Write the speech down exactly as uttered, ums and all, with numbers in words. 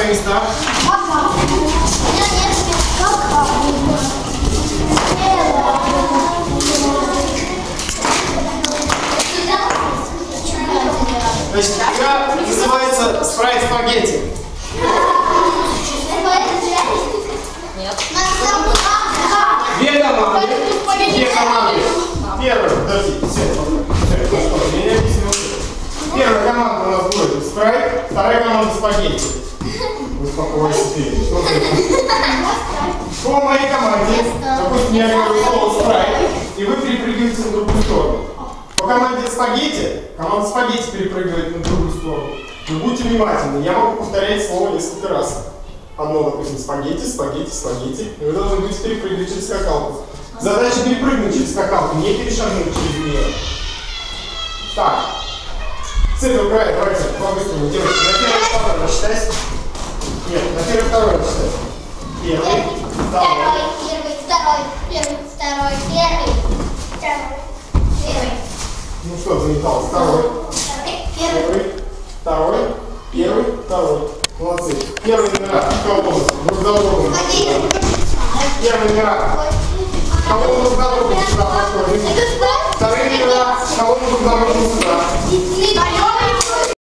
места. Значит, игра называется спрайт-спагетти. Нет. Две команды. Две команды. Первая, подожди, все, меня объяснил. Первая команда у нас будет спрайт, вторая команда спагетти. Успокойся ты. Что ты? По моей команде, допустим, я говорю слово спрайт, и вы перепрыгиваете на другую сторону. По команде спагетти, команда спагетти перепрыгивает на другую сторону. Вы будьте внимательны, я могу повторять слово несколько раз. Одно, допустим, спагетти, спагетти, спагетти. И вы должны будете перепрыгивать через скакалку. Задача перепрыгнуть через скакалку, не перешагнуть через нее. Так. С этого края давайте по-быстрому делайте. На первый, второй рассчитайся. Нет, на первый, второй рассчитайся. Первый, второй. Первый, второй, первый, второй, первый, второй, первый. Ну что, заметалось? Второй. Первый. Второй. Первый, второй. Молодцы. Первые номера. Друг за другом. Первые номера.